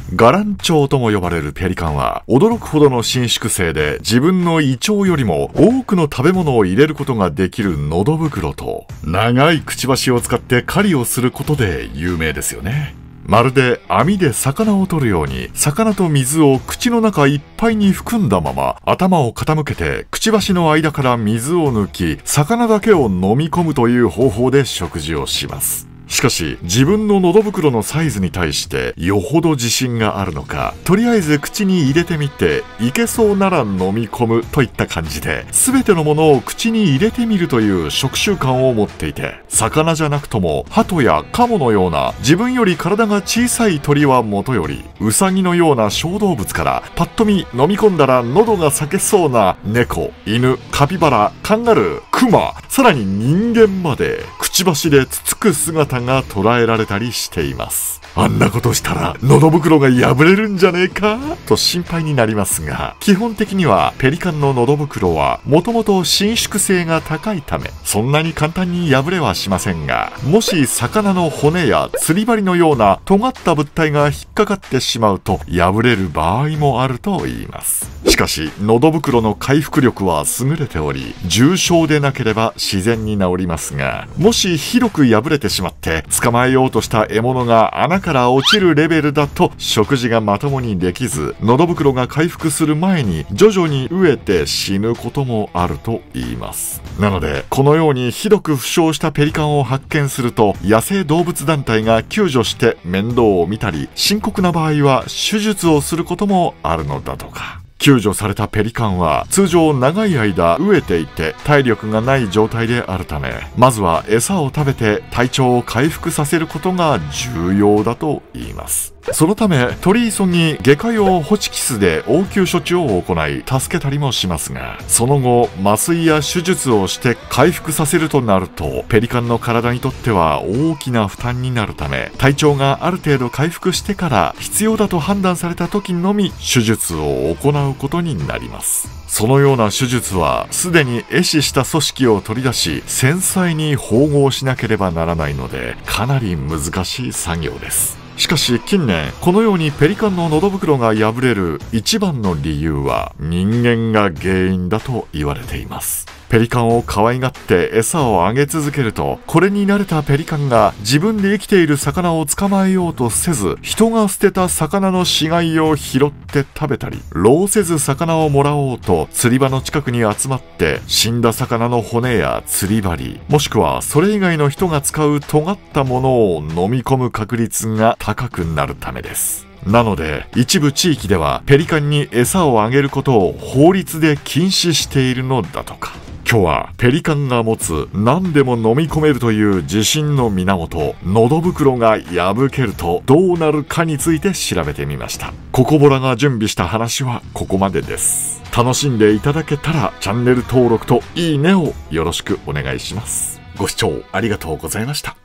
ガランチョウとも呼ばれるペリカンは驚くほどの伸縮性で自分の胃腸よりも多くの食べ物を入れることができる喉袋と長いくちばしを使って狩りをすることで有名ですよね。まるで網で魚を取るように魚と水を口の中いっぱいに含んだまま頭を傾けてくちばしの間から水を抜き魚だけを飲み込むという方法で食事をします。しかし自分の喉袋のサイズに対してよほど自信があるのか、とりあえず口に入れてみていけそうなら飲み込むといった感じで全てのものを口に入れてみるという食習慣を持っていて、魚じゃなくとも鳩やカモのような自分より体が小さい鳥はもとより、ウサギのような小動物からパッと見飲み込んだら喉が裂けそうな猫、犬、カピバラ、カンガルー、クマ、さらに人間までくちばしでつつく姿が捉えられたりしています。あんなことしたら喉袋が破れるんじゃねえかと心配になりますが、基本的にはペリカンの喉袋はもともと伸縮性が高いためそんなに簡単に破れはしませんが、もし魚の骨や釣り針のような尖った物体が引っかかってしまうと破れる場合もあると言います。しかし喉袋の回復力は優れており、重傷でなければ自然に治りますが、もしひどく破れてしまって捕まえようとした獲物が穴から落ちるレベルだと食事がまともにできず、喉袋が回復する前に徐々に飢えて死ぬこともあると言います。なのでこのようにひどく負傷したペリカンを発見すると野生動物団体が救助して面倒を見たり、深刻な場合は手術をすることもあるのだとか。救助されたペリカンは通常長い間飢えていて体力がない状態であるため、まずは餌を食べて体調を回復させることが重要だと言います。そのため取り急ぎ外科用ホチキスで応急処置を行い助けたりもしますが、その後麻酔や手術をして回復させるとなるとペリカンの体にとっては大きな負担になるため、体調がある程度回復してから必要だと判断された時のみ手術を行うことになります。そのような手術はすでに壊死した組織を取り出し繊細に縫合しなければならないので、かなり難しい作業です。しかし近年このようにペリカンの喉袋が破れる一番の理由は人間が原因だと言われています。ペリカンを可愛がって餌をあげ続けると、これに慣れたペリカンが自分で生きている魚を捕まえようとせず、人が捨てた魚の死骸を拾って食べたり、労せず魚をもらおうと釣り場の近くに集まって死んだ魚の骨や釣り針、もしくはそれ以外の人が使う尖ったものを飲み込む確率が高くなるためです。なので一部地域ではペリカンに餌をあげることを法律で禁止しているのだとか。今日はペリカンが持つ何でも飲み込めるという自信の源、喉袋が破けるとどうなるかについて調べてみました。ココボラが準備した話はここまでです。楽しんでいただけたらチャンネル登録といいねをよろしくお願いします。ご視聴ありがとうございました。